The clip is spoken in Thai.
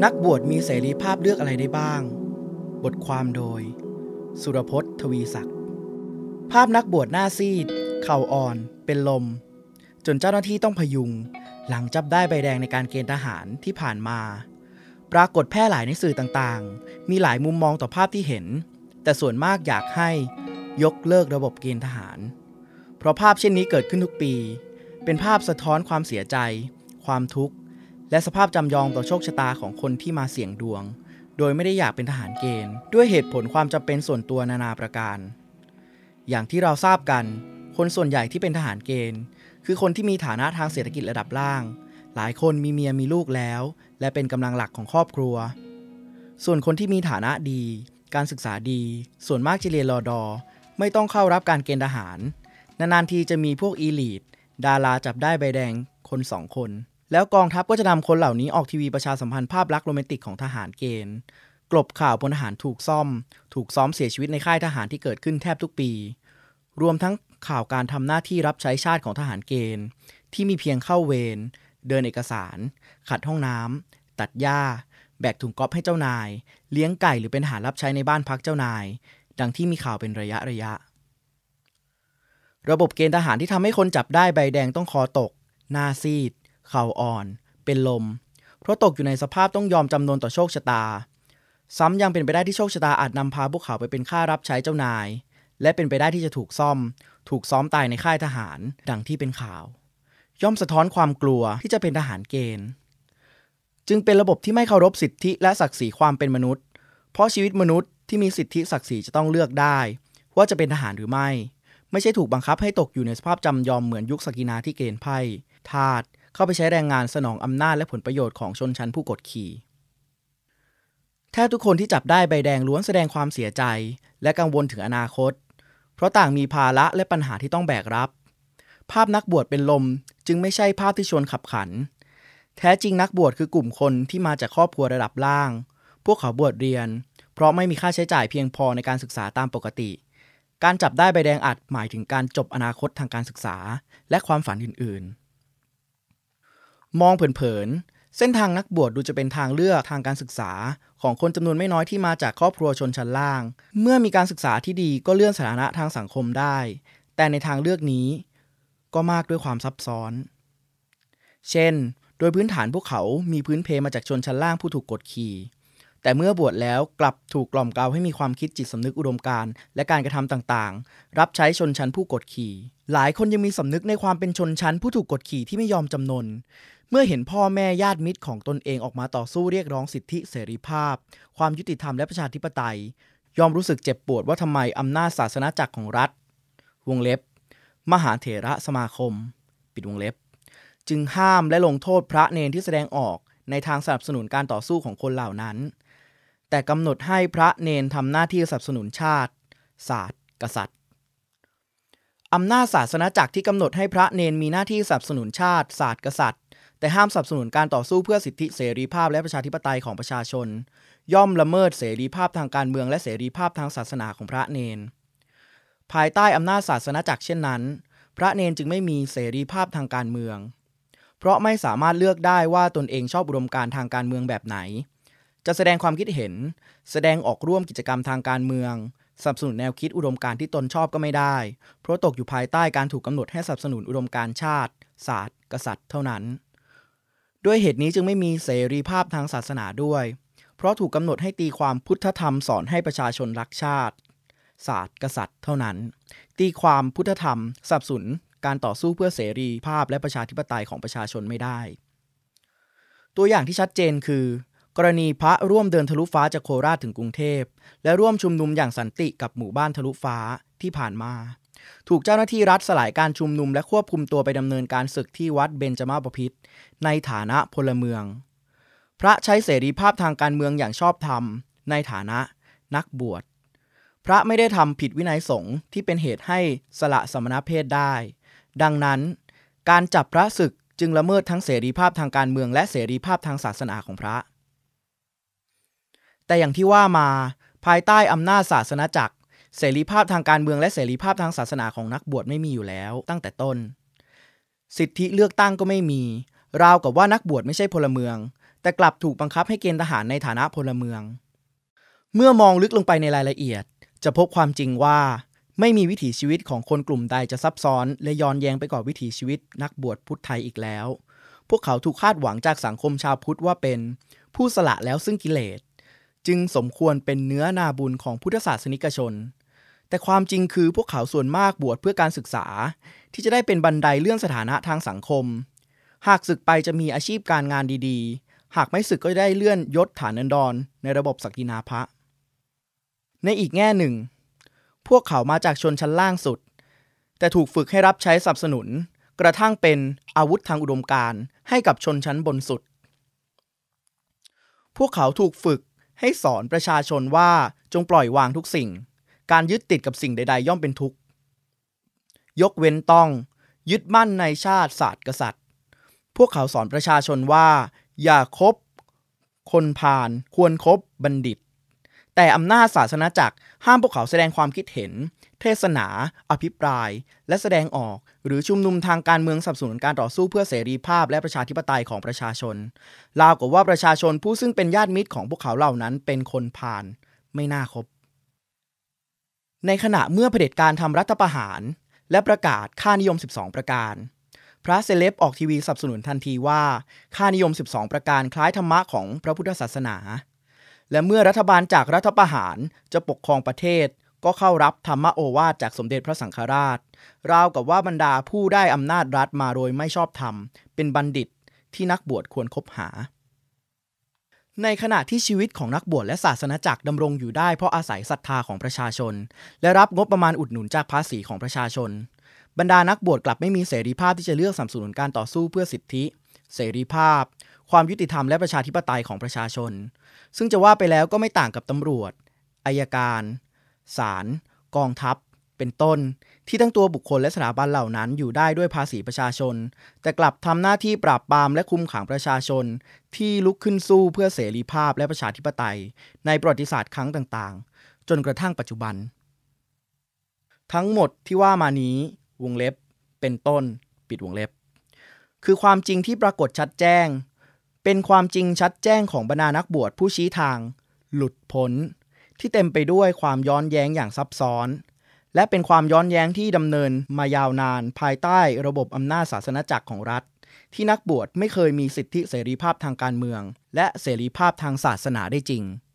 นักบวชมีเสรีภาพเลือกอะไรได้บ้าง บทความโดยสุรพจน์ ทวีศักดิ์ภาพนักบวชหน้าซีดเข่าอ่อนเป็นลมจนเจ้าหน้าที่ต้องพยุงหลังจับได้ใบแดงในการเกณฑ์ทหารที่ผ่านมาปรากฏแพร่หลายในสื่อต่างๆมีหลายมุมมองต่อภาพที่เห็นแต่ส่วนมากอยากให้ยกเลิกระบบเกณฑ์ทหารเพราะภาพเช่นนี้เกิดขึ้นทุกปีเป็นภาพสะท้อนความเสียใจความทุกข์และสภาพจำยอมต่อโชคชะตาของคนที่มาเสี่ยงดวงโดยไม่ได้อยากเป็นทหารเกณฑ์ด้วยเหตุผลความจำเป็นส่วนตัวนานาประการอย่างที่เราทราบกันคนส่วนใหญ่ที่เป็นทหารเกณฑ์คือคนที่มีฐานะทางเศรษฐกิจระดับล่างหลายคนมีเมียมีลูกแล้วและเป็นกำลังหลักของครอบครัวส่วนคนที่มีฐานะดีการศึกษาดีส่วนมากจะเรียนรด.ไม่ต้องเข้ารับการเกณฑ์ทหารนานๆทีจะมีพวกอีลีทดาราจับได้ใบแดงคน2 คนแล้วกองทัพก็จะนำคนเหล่านี้ออกทีวีประชาสัมพันธ์ภาพลักษณ์โรแมนติกของทหารเกณฑ์กลบข่าวพลทหารถูกซ้อมเสียชีวิตในค่ายทหารที่เกิดขึ้นแทบทุกปีรวมทั้งข่าวการทำหน้าที่รับใช้ชาติของทหารเกณฑ์ที่มีเพียงเข้าเวรเดินเอกสารขัดห้องน้ำตัดหญ้าแบกถุงก๊อฟให้เจ้านายเลี้ยงไก่หรือเป็นทหารรับใช้ในบ้านพักเจ้านายดังที่มีข่าวเป็นระยะระบบเกณฑ์ทหารที่ทำให้คนจับได้ใบแดงต้องคอตกหน้าซีดเข่าอ่อนเป็นลมเพราะตกอยู่ในสภาพต้องยอมจำนนต่อโชคชะตาซ้ำยังเป็นไปได้ที่โชคชะตาอาจนำพาพวกเขาไปเป็นข้ารับใช้เจ้านายและเป็นไปได้ที่จะถูกซ้อมตายในค่ายทหารดังที่เป็นข่าวย่อมสะท้อนความกลัวที่จะเป็นทหารเกณฑ์จึงเป็นระบบที่ไม่เคารพสิทธิและศักดิ์ศรีความเป็นมนุษย์เพราะชีวิตมนุษย์ที่มีสิทธิศักดิ์ศรีจะต้องเลือกได้ว่าจะเป็นทหารหรือไม่ใช่ถูกบังคับให้ตกอยู่ในสภาพจำยอมเหมือนยุคศักินาที่เกณฑ์ไพร่ทาสเข้าไปใช้แรงงานสนองอำนาจและผลประโยชน์ของชนชั้นผู้กดขี่แทบทุกคนที่จับได้ใบแดงล้วนแสดงความเสียใจและกังวลถึงอนาคตเพราะต่างมีภาระและปัญหาที่ต้องแบกรับภาพนักบวชเป็นลมจึงไม่ใช่ภาพที่ชวนขับขันแท้จริงนักบวชคือกลุ่มคนที่มาจากครอบครัวระดับล่างพวกเขาบวชเรียนเพราะไม่มีค่าใช้จ่ายเพียงพอในการศึกษาตามปกติการจับได้ใบแดงอาจหมายถึงการจบอนาคตทางการศึกษาและความฝันอื่นๆมองเผินๆเส้นทางนักบวชดูจะเป็นทางเลือกทางการศึกษาของคนจำนวนไม่น้อยที่มาจากครอบครัวชนชั้นล่างเมื่อมีการศึกษาที่ดีก็เลื่อนสถานะทางสังคมได้แต่ในทางเลือกนี้ก็มากด้วยความซับซ้อนเช่นโดยพื้นฐานพวกเขามีพื้นเพมาจากชนชั้นล่างผู้ถูกกดขี่แต่เมื่อบวชแล้วกลับถูกกล่อมเกลาให้มีความคิดจิตสำนึกอุดมการณ์และการกระทำต่างๆรับใช้ชนชั้นผู้กดขี่หลายคนยังมีสำนึกในความเป็นชนชั้นผู้ถูกกดขี่ที่ไม่ยอมจำนนเมื่อเห็นพ่อแม่ญาติมิตรของตนเองออกมาต่อสู้เรียกร้องสิทธิเสรีภาพความยุติธรรมและประชาธิปไตยยอมรู้สึกเจ็บปวดว่าทำไมอำนาจศาสนาจักรของรัฐวงเล็บมหาเถรสมาคมปิดวงเล็บจึงห้ามและลงโทษพระเนรที่แสดงออกในทางสนับสนุนการต่อสู้ของคนเหล่านั้นแต่กำหนดให้พระเนรทำหน้าที่สนับสนุนชาติศาสตร์กษัตริย์อำนาจศาสนาจักรที่กำหนดให้พระเนรมีหน้าที่สนับสนุนชาติศาสตร์กษัตริย์แต่ห้ามสนับสนุนการต่อสู้เพื่อสิทธิเสรีภาพและประชาธิปไตยของประชาชนย่อมละเมิดเสรีภาพทางการเมืองและเสรีภาพทางศาสนาของพระเนรภายใต้อำนาจศาสนาจักรเช่นนั้นพระเนรจึงไม่มีเสรีภาพทางการเมืองเพราะไม่สามารถเลือกได้ว่าตนเองชอบอุดมการณ์ทางการเมืองแบบไหนจะแสดงความคิดเห็นแสดงออกร่วมกิจกรรมทางการเมืองสนับสนุนแนวคิดอุดมการณ์ที่ตนชอบก็ไม่ได้เพราะตกอยู่ภายใต้การถูกกำหนดให้สนับสนุนอุดมการณ์ชาติศาสตร์กษัตริย์เท่านั้นด้วยเหตุนี้จึงไม่มีเสรีภาพทางศาสนาด้วยเพราะถูกกำหนดให้ตีความพุทธธรรมสอนให้ประชาชนรักชาติศาสตร์กษัตริย์เท่านั้นตีความพุทธธรรมสนับสนุนการต่อสู้เพื่อเสรีภาพและประชาธิปไตยของประชาชนไม่ได้ตัวอย่างที่ชัดเจนคือกรณีพระร่วมเดินทะลุฟ้าจากโคราชถึงกรุงเทพและร่วมชุมนุมอย่างสันติกับหมู่บ้านทะลุฟ้าที่ผ่านมาถูกเจ้าหน้าที่รัฐสลายการชุมนุมและควบคุมตัวไปดำเนินการศึกที่วัดเบญจมาบพิตรในฐานะพลเมืองพระใช้เสรีภาพทางการเมืองอย่างชอบธรรมในฐานะนักบวชพระไม่ได้ทำผิดวินัยสงฆ์ที่เป็นเหตุให้สละสมณเพศได้ดังนั้นการจับพระศึกจึงละเมิดทั้งเสรีภาพทางการเมืองและเสรีภาพทางศาสนาของพระแต่อย่างที่ว่ามาภายใต้อำนาจศาสนาจักรเสรีภาพทางการเมืองและเสรีภาพทางศาสนาของนักบวชไม่มีอยู่แล้วตั้งแต่ต้นสิทธิเลือกตั้งก็ไม่มีราวกับว่านักบวชไม่ใช่พลเมืองแต่กลับถูกบังคับให้เกณฑ์ทหารในฐานะพลเมืองเมื่อมองลึกลงไปในรายละเอียดจะพบความจริงว่าไม่มีวิถีชีวิตของคนกลุ่มใดจะซับซ้อนและย้อนแย้งไปกว่าวิถีชีวิตนักบวชพุทธไทยอีกแล้วพวกเขาถูกคาดหวังจากสังคมชาวพุทธว่าเป็นผู้สละแล้วซึ่งกิเลสจึงสมควรเป็นเนื้อนาบุญของพุทธศาสนิกชนแต่ความจริงคือพวกเขาส่วนมากบวชเพื่อการศึกษาที่จะได้เป็นบันไดเลื่อนสถานะทางสังคมหากศึกไปจะมีอาชีพการงานดีๆหากไม่ศึกก็ได้เลื่อนยศฐานันดรในระบบศักดินาภะในอีกแง่หนึ่งพวกเขามาจากชนชั้นล่างสุดแต่ถูกฝึกให้รับใช้สนับสนุนกระทั่งเป็นอาวุธทางอุดมการณ์ให้กับชนชั้นบนสุดพวกเขาถูกฝึกให้สอนประชาชนว่าจงปล่อยวางทุกสิ่งการยึดติดกับสิ่งใดๆย่อมเป็นทุกข์ยกเว้นต้องยึดมั่นในชาติศาสตร์กษัตริย์พวกเขาสอนประชาชนว่าอย่าคบคนพาลควรคบบัณฑิตแต่อำนาจศาสนาจักรห้ามพวกเขาแสดงความคิดเห็นเทศนาอภิปรายและแสดงออกหรือชุมนุมทางการเมืองสนับสนุนการต่อสู้เพื่อเสรีภาพและประชาธิปไตยของประชาชนราวกับว่าประชาชนผู้ซึ่งเป็นญาติมิตรของพวกเขาเหล่านั้นเป็นคนพาลไม่น่าคบในขณะเมื่อเผด็จการทำรัฐประหารและประกาศค่านิยม12ประการพระเซเลบออกทีวีสนับสนุนทันทีว่าค่านิยม12ประการคล้ายธรรมะของพระพุทธศาสนาและเมื่อรัฐบาลจากรัฐประหารจะปกครองประเทศก็เข้ารับธรรมโอวาทจากสมเด็จพระสังฆราชราวกับว่าบรรดาผู้ได้อำนาจรัฐมาโดยไม่ชอบธรรมเป็นบัณฑิตที่นักบวชควรคบหาในขณะที่ชีวิตของนักบวชและศาสนจักรดำรงอยู่ได้เพราะอาศัยศรัทธาของประชาชนและรับงบประมาณอุดหนุนจากภาษีของประชาชนบรรดานักบวชกลับไม่มีเสรีภาพที่จะเลือกสนับสนุนการต่อสู้เพื่อสิทธิเสรีภาพความยุติธรรมและประชาธิปไตยของประชาชนซึ่งจะว่าไปแล้วก็ไม่ต่างกับตำรวจอัยการศาลกองทัพเป็นต้นที่ทั้งตัวบุคคลและสถาบันเหล่านั้นอยู่ได้ด้วยภาษีประชาชนแต่กลับทำหน้าที่ปราบปรามและคุมขังประชาชนที่ลุกขึ้นสู้เพื่อเสรีภาพและประชาธิปไตยในประวัติศาสตร์ครั้งต่างๆจนกระทั่งปัจจุบันทั้งหมดที่ว่ามานี้วงเล็บเป็นต้นปิดวงเล็บคือความจริงที่ปรากฏชัดแจ้งเป็นความจริงชัดแจ้งของบรรดานักบวชผู้ชี้ทางหลุดพ้นที่เต็มไปด้วยความย้อนแย้งอย่างซับซ้อนและเป็นความย้อนแย้งที่ดำเนินมายาวนานภายใต้ระบบอำนาจศาสนจักรของรัฐที่นักบวชไม่เคยมีสิทธิเสรีภาพทางการเมืองและเสรีภาพทางศาสนาได้จริง